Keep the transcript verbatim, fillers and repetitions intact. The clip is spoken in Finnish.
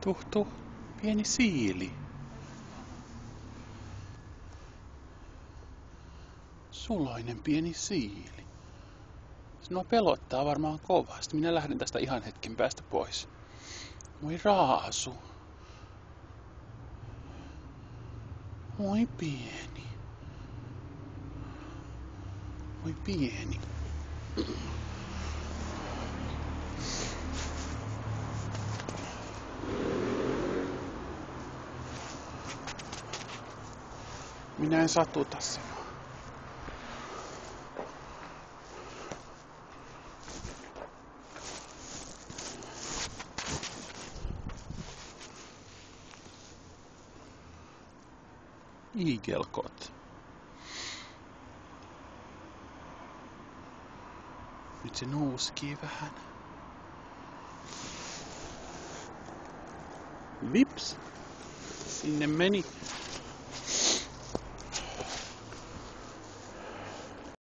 Tuh, tuh, pieni siili. Suloinen pieni siili. Sinua pelottaa varmaan kovasti. Minä lähden tästä ihan hetken päästä pois. Moi Raasu. Moi pieni. Moi pieni. Minä en satuta sinua. Igelkot. Nyt se nuuskii vähän. Vips. Sinne meni